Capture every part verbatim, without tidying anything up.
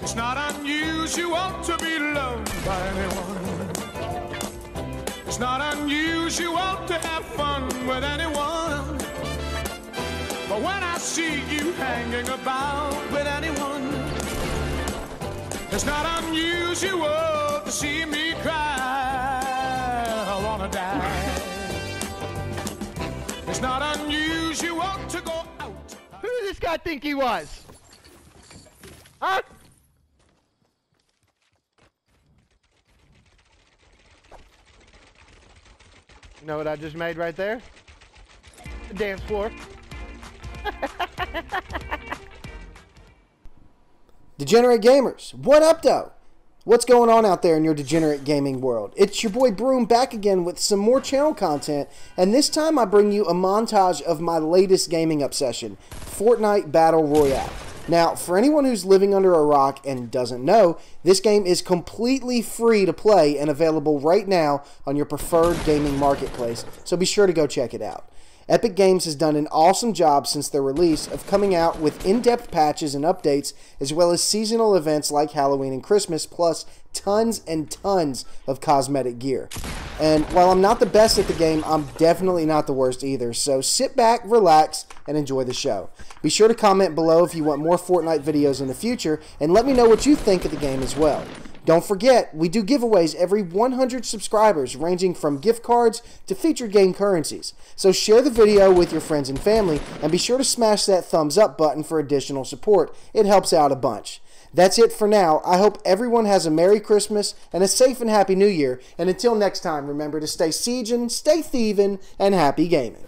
It's not unusual to be loved by anyone. It's not unusual to have fun with anyone. But when I see you hanging about with anyone, it's not unusual to see me cry. I wanna die. It's not unusual to go out. Who does this guy think he was? Huh? You know what I just made right there? The dance floor. Degenerate gamers, what up though? What's going on out there in your degenerate gaming world? It's your boy Broom back again with some more channel content, and this time I bring you a montage of my latest gaming obsession, Fortnite Battle Royale. Now, for anyone who's living under a rock and doesn't know, this game is completely free to play and available right now on your preferred gaming marketplace, so be sure to go check it out. Epic Games has done an awesome job since their release of coming out with in-depth patches and updates, as well as seasonal events like Halloween and Christmas, plus tons and tons of cosmetic gear. And while I'm not the best at the game, I'm definitely not the worst either, so sit back, relax, and enjoy the show. Be sure to comment below if you want more Fortnite videos in the future, and let me know what you think of the game as well. Don't forget, we do giveaways every one hundred subscribers, ranging from gift cards to featured game currencies. So share the video with your friends and family, and be sure to smash that thumbs up button for additional support. It helps out a bunch. That's it for now. I hope everyone has a Merry Christmas and a safe and happy New Year. And until next time, remember to stay sieging, stay thieving, and happy gaming.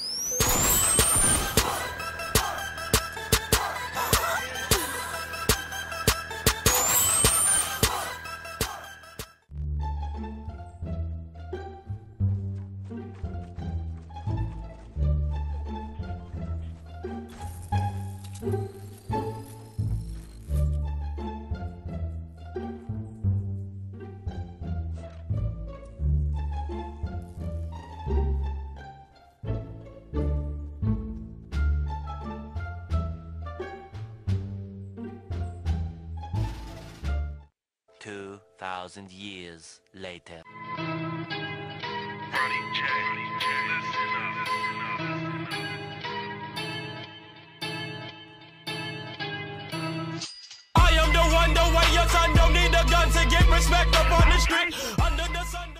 Two thousand years later. I am the one, the way your son don't need a gun to get respect up on the street. Under the sun.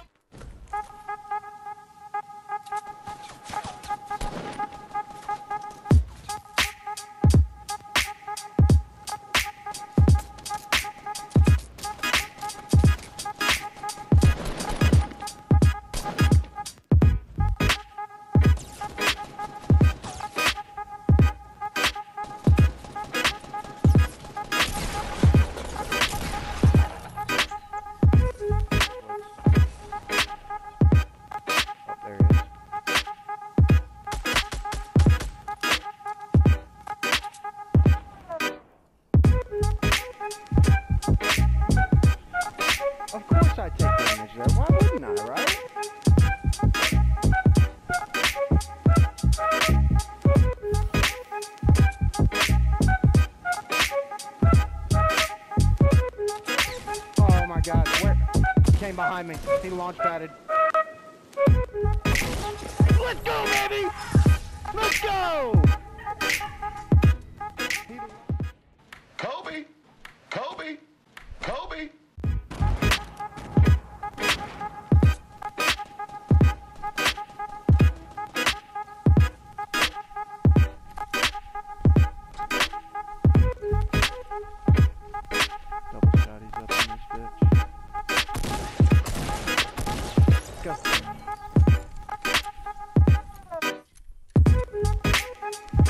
Of course I take damage there. Why wouldn't I, right? Oh my god, where? He came behind me. He launch padded. Let's go, baby! Let's go! Kobe, Kobe, Kobe. Double shotties up in this bitch. Let's go.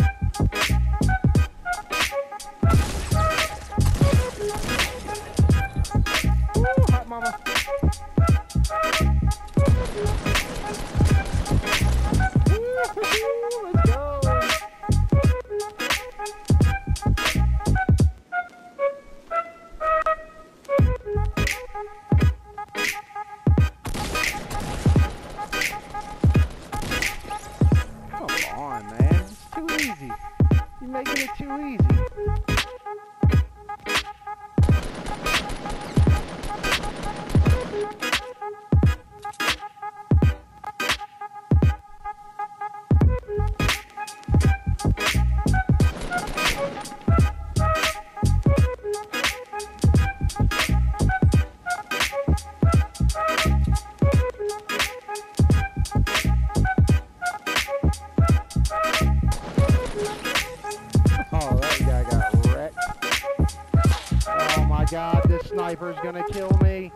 god, this sniper's gonna kill me.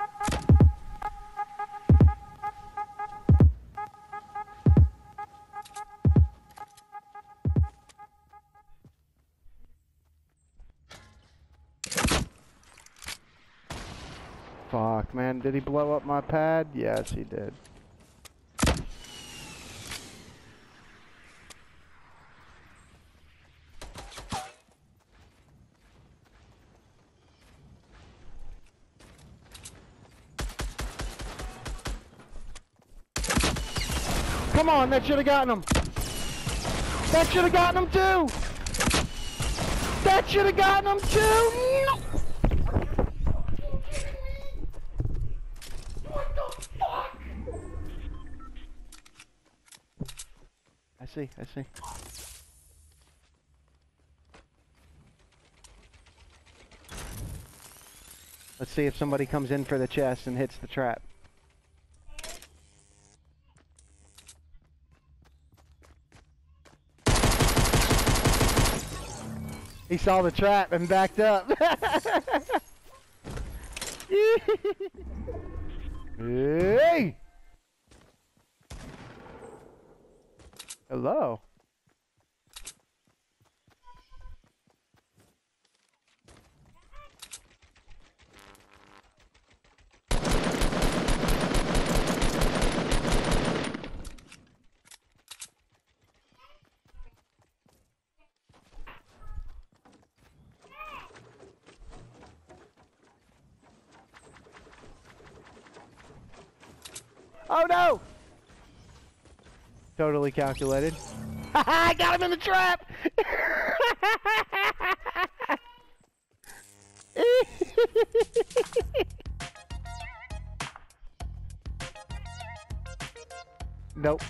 Fuck, man. Did he blow up my pad? Yes, he did. Come on, that should have gotten him. That should have gotten him too. That should have gotten him too. No. What the fuck? I see, I see. Let's see if somebody comes in for the chest and hits the trap. He saw the trap and backed up. Hey! Hello. Oh no! Totally calculated. I got him in the trap! Nope.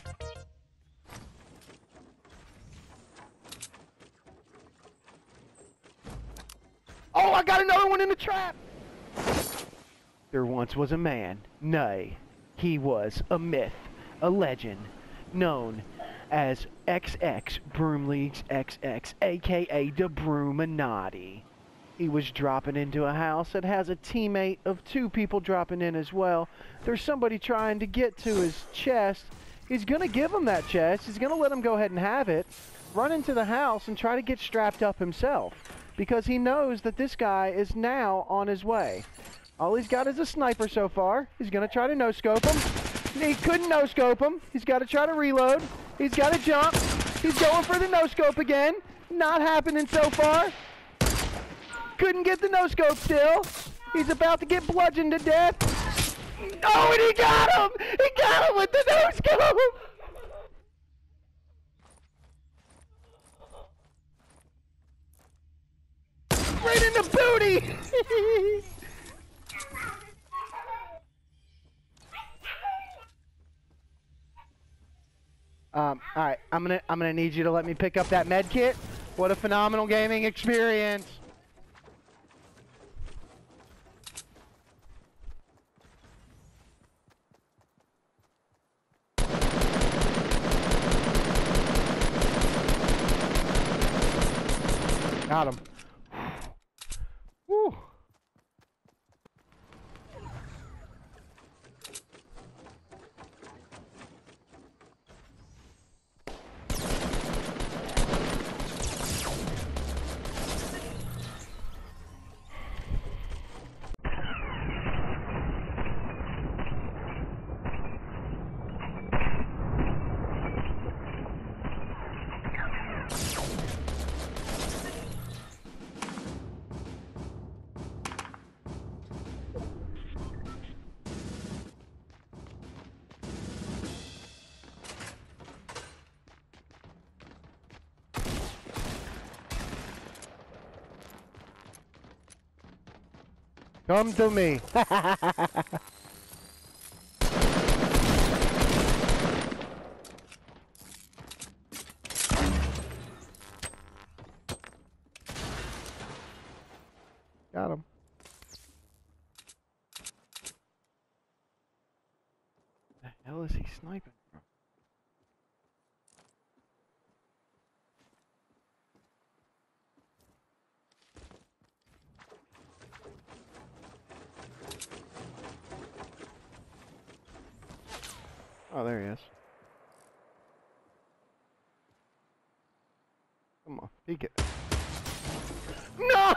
Oh, I got another one in the trap! There once was a man, nay, he was a myth, a legend, known as X X Broom Leagues X X, aka the Broominati. He was dropping into a house that has a teammate of two people dropping in as well. There's somebody trying to get to his chest. He's going to give him that chest. He's going to let him go ahead and have it, run into the house and try to get strapped up himself because he knows that this guy is now on his way. All he's got is a sniper so far. He's going to try to no-scope him. He couldn't no-scope him. He's got to try to reload. He's got to jump. He's going for the no-scope again. Not happening so far. Couldn't get the no-scope still. He's about to get bludgeoned to death. Oh, and he got him! He got him with the no-scope! Right in the booty! Um, alright, I'm gonna I'm gonna need you to let me pick up that med kit. What a phenomenal gaming experience. Got him. Woo. Come to me. Got him. The hell is he sniping from? Oh, there he is. Come on, peek it. No!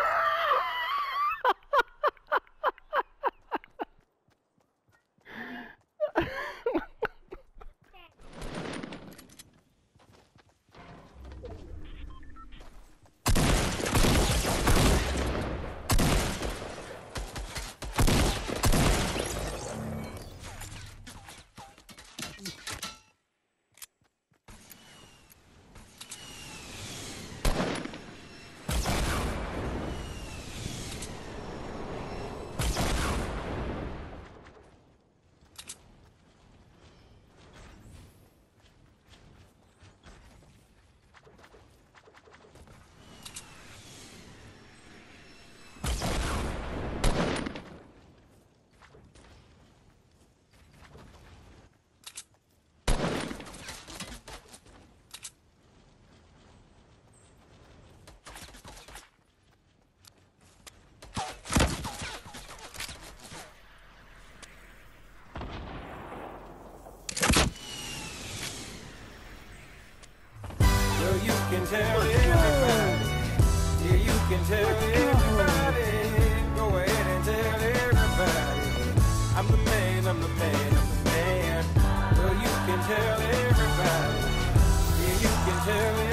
You can tell everybody. Yeah, you can tell everybody. Go ahead and tell everybody. I'm the man, I'm the man, I'm the man. Well, you can tell everybody. Yeah, you can tell